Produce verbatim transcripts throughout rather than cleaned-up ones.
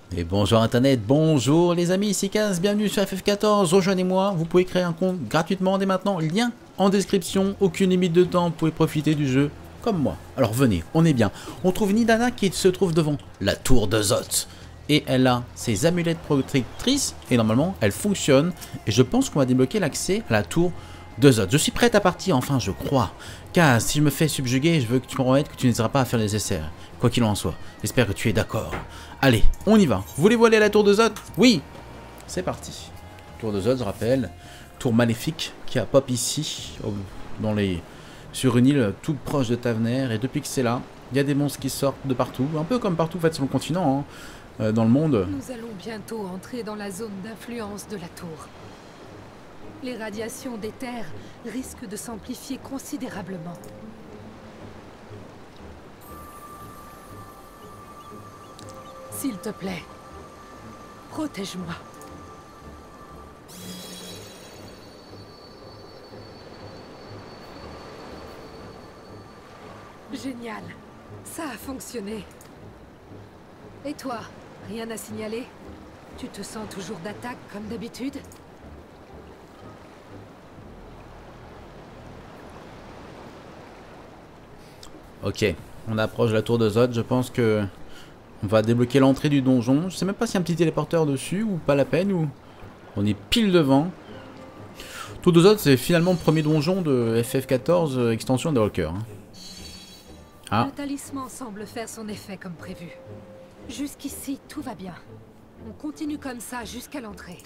Et bonjour internet, bonjour les amis, c'est Kaz, bienvenue sur F F quatorze, rejoignez-moi, vous pouvez créer un compte gratuitement dès maintenant, lien en description, aucune limite de temps, vous pouvez profiter du jeu comme moi. Alors venez, on est bien, on trouve Nidana qui se trouve devant la tour de Zoth. Et elle a ses amulettes protectrices, et normalement elle fonctionne, et je pense qu'on va débloquer l'accès à la tour de Zoth. Je suis prête à partir, enfin je crois. Kaz, si je me fais subjuguer, je veux que tu me promettes que tu n'hésiteras pas à faire les essais, quoi qu'il en soit. J'espère que tu es d'accord. Allez, on y va. Voulez-vous aller à la tour de Zoth? Oui. C'est parti. Tour de Zoth, je rappelle. Tour maléfique qui a pop ici, dans les... sur une île toute proche de Tavener. Et depuis que c'est là, il y a des monstres qui sortent de partout. Un peu comme partout en fait, sur le continent, hein, euh, dans le monde. Nous allons bientôt entrer dans la zone d'influence de la tour. Les radiations des terres risquent de s'amplifier considérablement. S'il te plaît, protège-moi. Génial, ça a fonctionné. Et toi, rien à signaler? Tu te sens toujours d'attaque comme d'habitude? Ok, on approche de la tour de Zoth, je pense que... on va débloquer l'entrée du donjon. Je sais même pas s'il y a un petit téléporteur dessus ou pas la peine, ou... on est pile devant. Tour de Zoth, c'est finalement le premier donjon de F F quatorze, euh, extension de Walker. Hein. Ah. Le talisman semble faire son effet comme prévu. Jusqu'ici, tout va bien. On continue comme ça jusqu'à l'entrée.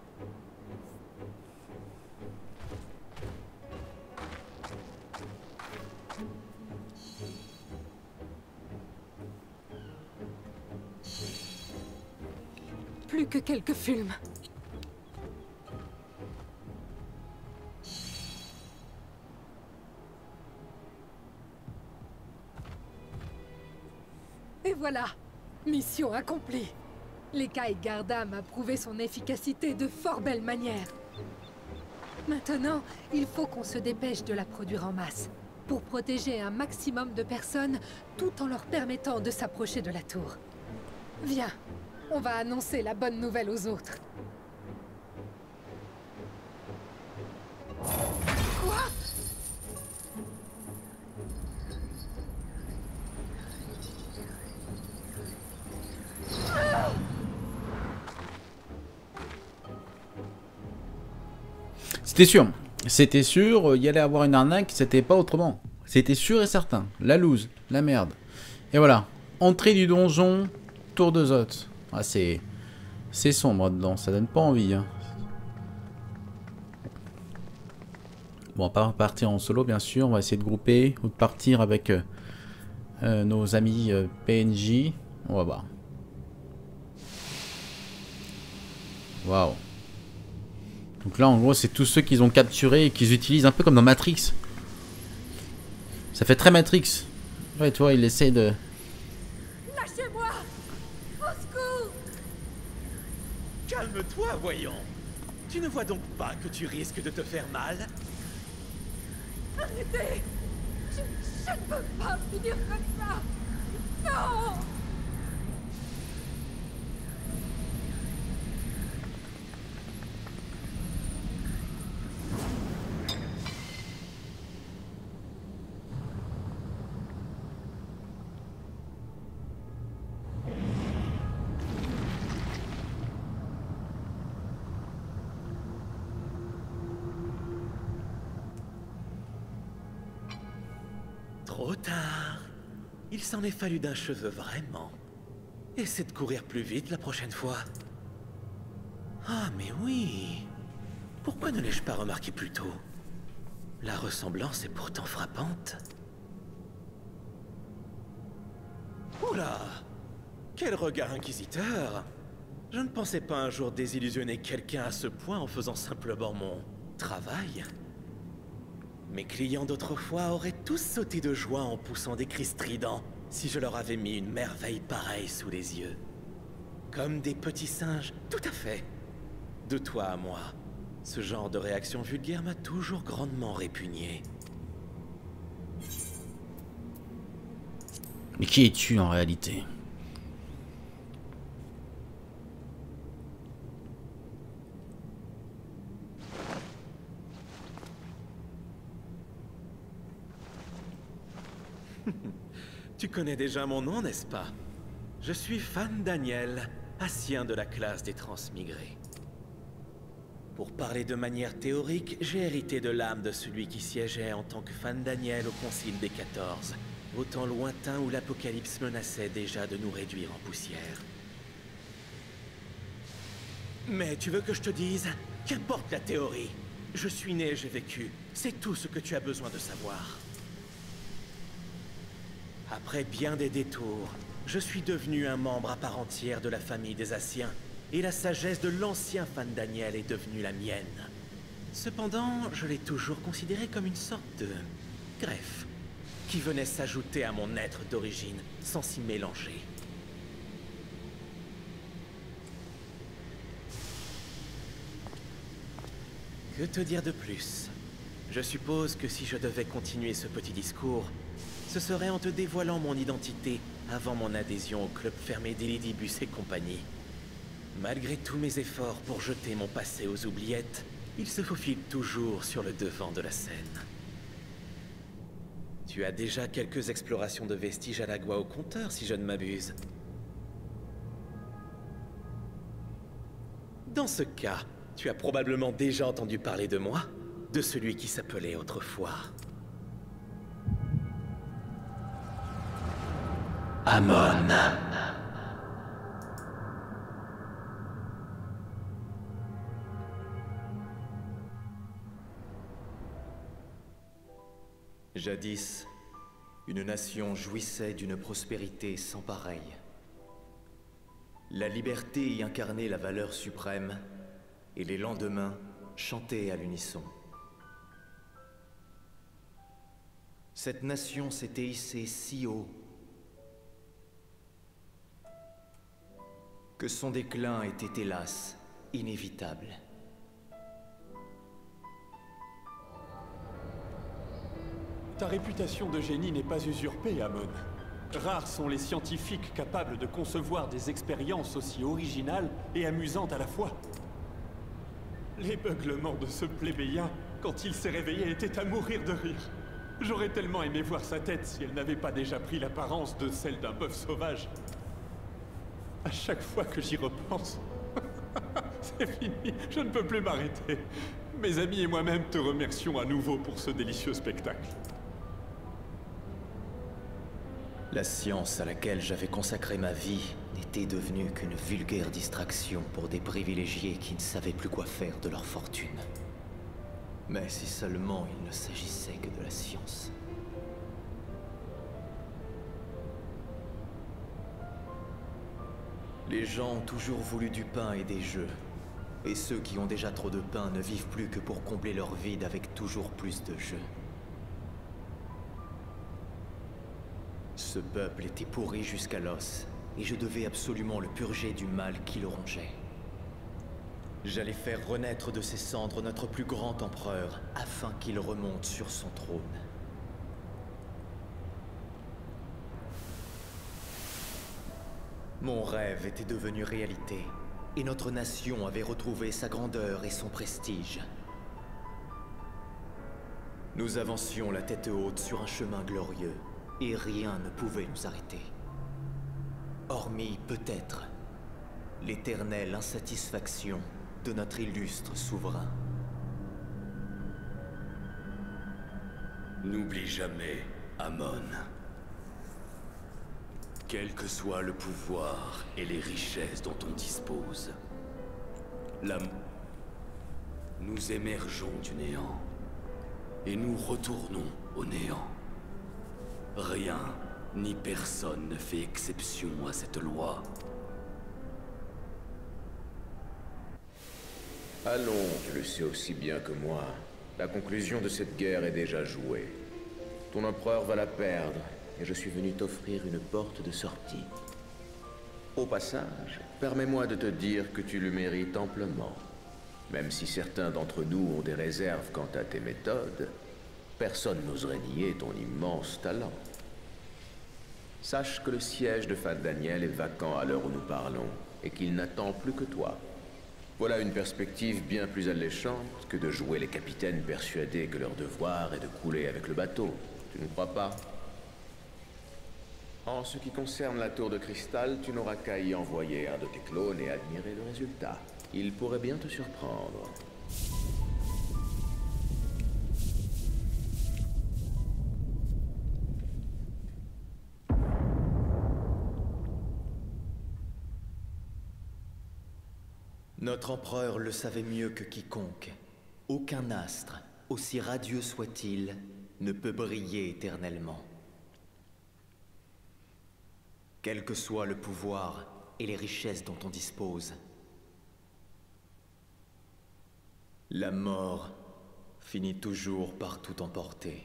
Plus que quelques fulmes. Et voilà, mission accomplie. L'Écaille Gardam a prouvé son efficacité de fort belle manière. Maintenant, il faut qu'on se dépêche de la produire en masse, pour protéger un maximum de personnes, tout en leur permettant de s'approcher de la tour. Viens, on va annoncer la bonne nouvelle aux autres. Quoi ? C'était sûr. C'était sûr, il y allait avoir une arnaque, c'était pas autrement. C'était sûr et certain. La loose, la merde. Et voilà. Entrée du donjon, tour de Zoth. Ah, c'est... c'est sombre dedans, ça donne pas envie. Hein. Bon, on va pas partir en solo, bien sûr. On va essayer de grouper ou de partir avec euh, euh, nos amis euh, P N J. On va voir. Waouh. Donc là, en gros, c'est tous ceux qu'ils ont capturés et qu'ils utilisent un peu comme dans Matrix. Ça fait très Matrix. Ouais, tu vois, il essaie de... Lâchez-moi! Au secours! Calme-toi, voyons. Tu ne vois donc pas que tu risques de te faire mal? Arrêtez! Je, je ne peux pas finir comme ça! Non! Trop tard. Il s'en est fallu d'un cheveu vraiment. Essaie de courir plus vite la prochaine fois. Ah, mais oui. Pourquoi ne l'ai-je pas remarqué plus tôt? La ressemblance est pourtant frappante. Oula! Quel regard inquisiteur! Je ne pensais pas un jour désillusionner quelqu'un à ce point en faisant simplement mon travail. Mes clients d'autrefois auraient tous sauté de joie en poussant des cris stridents si je leur avais mis une merveille pareille sous les yeux. Comme des petits singes, tout à fait. De toi à moi, ce genre de réaction vulgaire m'a toujours grandement répugné. Mais qui es-tu en réalité? Tu connais déjà mon nom, n'est-ce pas? Je suis Fan Daniel, Assien de la classe des transmigrés. Pour parler de manière théorique, j'ai hérité de l'âme de celui qui siégeait en tant que Fan Daniel au Concile des quatorze, au temps lointain où l'Apocalypse menaçait déjà de nous réduire en poussière. Mais tu veux que je te dise? Qu'importe la théorie. Je suis né et j'ai vécu. C'est tout ce que tu as besoin de savoir. Après bien des détours, je suis devenu un membre à part entière de la famille des Assiens, et la sagesse de l'ancien Fan Daniel est devenue la mienne. Cependant, je l'ai toujours considéré comme une sorte de greffe, qui venait s'ajouter à mon être d'origine, sans s'y mélanger. Que te dire de plus? Je suppose que si je devais continuer ce petit discours, ce serait en te dévoilant mon identité avant mon adhésion au club fermé d'Elidibus et compagnie. Malgré tous mes efforts pour jeter mon passé aux oubliettes, il se faufile toujours sur le devant de la scène. Tu as déjà quelques explorations de vestiges à la Gua au compteur, si je ne m'abuse. Dans ce cas, tu as probablement déjà entendu parler de moi, de celui qui s'appelait autrefois Amon. Jadis, une nation jouissait d'une prospérité sans pareille. La liberté y incarnait la valeur suprême, et les lendemains chantaient à l'unisson. Cette nation s'était hissée si haut que son déclin était hélas inévitable. Ta réputation de génie n'est pas usurpée, Amon. Rares sont les scientifiques capables de concevoir des expériences aussi originales et amusantes à la fois. Les beuglements de ce plébéien, quand il s'est réveillé, étaient à mourir de rire. J'aurais tellement aimé voir sa tête si elle n'avait pas déjà pris l'apparence de celle d'un bœuf sauvage. À chaque fois que j'y repense, c'est fini, je ne peux plus m'arrêter. Mes amis et moi-même te remercions à nouveau pour ce délicieux spectacle. La science à laquelle j'avais consacré ma vie n'était devenue qu'une vulgaire distraction pour des privilégiés qui ne savaient plus quoi faire de leur fortune. Mais si seulement il ne s'agissait que de la science. Les gens ont toujours voulu du pain et des jeux. Et ceux qui ont déjà trop de pain ne vivent plus que pour combler leur vide avec toujours plus de jeux. Ce peuple était pourri jusqu'à l'os, et je devais absolument le purger du mal qui le rongeait. J'allais faire renaître de ses cendres notre plus grand empereur, afin qu'il remonte sur son trône. Mon rêve était devenu réalité, et notre nation avait retrouvé sa grandeur et son prestige. Nous avancions la tête haute sur un chemin glorieux, et rien ne pouvait nous arrêter. Hormis, peut-être, l'éternelle insatisfaction de notre illustre souverain. N'oublie jamais, Amon. Quel que soit le pouvoir et les richesses dont on dispose, l'âme, nous émergeons du néant et nous retournons au néant. Rien ni personne ne fait exception à cette loi. Allons, tu le sais aussi bien que moi. La conclusion de cette guerre est déjà jouée. Ton empereur va la perdre, et je suis venu t'offrir une porte de sortie. Au passage, permets-moi de te dire que tu le mérites amplement. Même si certains d'entre nous ont des réserves quant à tes méthodes, personne n'oserait nier ton immense talent. Sache que le siège de Fan Daniel est vacant à l'heure où nous parlons, et qu'il n'attend plus que toi. Voilà une perspective bien plus alléchante que de jouer les capitaines persuadés que leur devoir est de couler avec le bateau. Tu ne crois pas? En ce qui concerne la tour de cristal, tu n'auras qu'à y envoyer un de tes clones et admirer le résultat. Il pourrait bien te surprendre. Notre empereur le savait mieux que quiconque. Aucun astre, aussi radieux soit-il, ne peut briller éternellement. Quel que soit le pouvoir et les richesses dont on dispose, la mort finit toujours par tout emporter.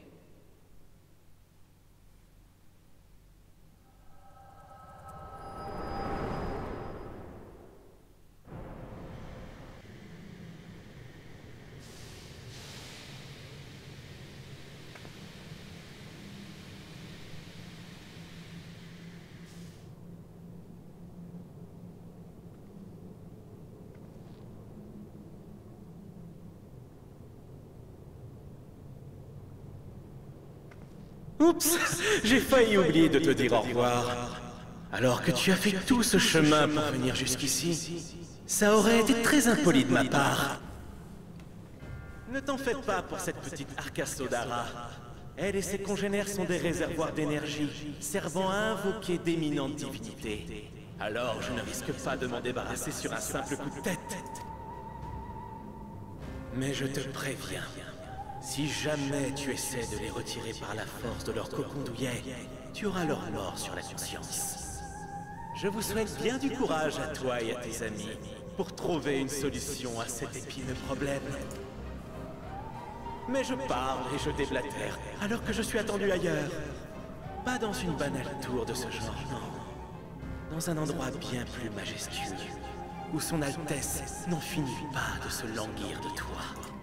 Oups, j'ai failli oublier de te dire au revoir. Alors que tu as fait tout ce chemin pour venir jusqu'ici, ça aurait été très impoli de ma part. Ne t'en fais pas pour cette petite Arca Sodara. Elle et ses congénères sont des réservoirs d'énergie, servant à invoquer d'éminentes divinités. Alors je ne risque pas de m'en débarrasser sur un simple coup de tête. Mais je te préviens, si jamais tu essaies de les retirer par la force de leur cocon douillet, tu auras leur mort sur la conscience. Je vous souhaite bien du courage à toi et à tes amis pour trouver une solution à cet épineux problème. Mais je parle et je déblatère alors que je suis attendu ailleurs. Pas dans une banale tour de ce genre, non. Dans un endroit bien plus majestueux, où son Altesse n'en finit pas de se languir de toi.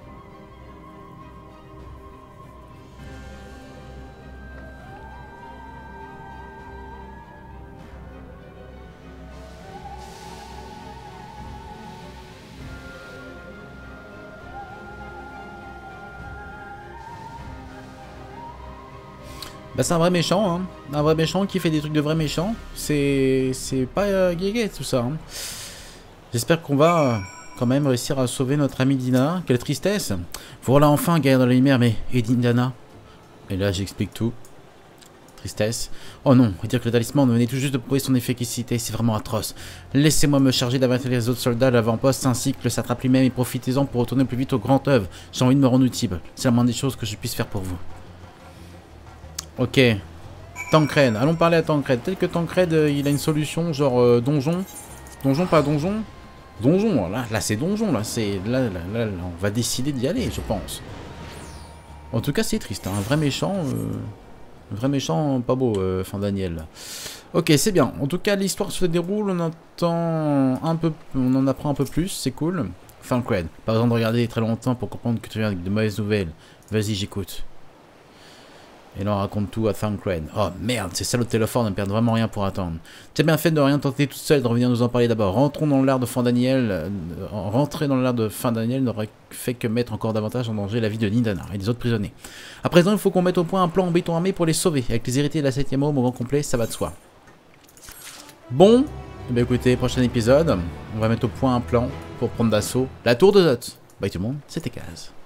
Bah c'est un vrai méchant, hein. Un vrai méchant qui fait des trucs de vrai méchant. C'est c'est pas euh, guégué tout ça. Hein. J'espère qu'on va euh, quand même réussir à sauver notre amie Dina. Quelle tristesse. Voilà enfin guerre dans la lumière, mais et Dina. Et là j'explique tout. Tristesse. Oh non, dire que le talisman venait tout juste de prouver son efficacité, c'est vraiment atroce. Laissez-moi me charger d'abattre les autres soldats de l'avant-poste ainsi que le satrape lui-même et profitez-en pour retourner plus vite au grand œuvre. J'ai envie de me rendre utile. C'est la moindre des choses que je puisse faire pour vous. Ok, Tancred, allons parler à Tancred. Peut-être que Tancred, euh, il a une solution, genre euh, donjon. Donjon, pas donjon. Donjon, là, là c'est donjon, là, c'est là, là, là, là, on va décider d'y aller, je pense. En tout cas, c'est triste, hein, un vrai méchant, euh, un vrai méchant, pas beau, euh, fin Daniel. Là. Ok, c'est bien. En tout cas, l'histoire se déroule, on entend un peu, on en apprend un peu plus, c'est cool. Tancred, pas besoin de regarder très longtemps pour comprendre que tu viens avec de mauvaises nouvelles. Vas-y, j'écoute. Et là on raconte tout à Tancred. Oh merde, ces salauds de téléphone ne perdent vraiment rien pour attendre. Tu as bien fait de rien tenter toute seule de revenir nous en parler d'abord. Rentrons dans l'art de fin Daniel. Euh, rentrer dans l'art de fin Daniel n'aurait fait que mettre encore davantage en danger la vie de Nidana et des autres prisonniers. À présent, il faut qu'on mette au point un plan en béton armé pour les sauver. Avec les héritiers de la septième homme au grand complet, ça va de soi. Bon, eh bien écoutez, prochain épisode, on va mettre au point un plan pour prendre d'assaut la tour de Zot. Bye tout le monde, c'était Kaz.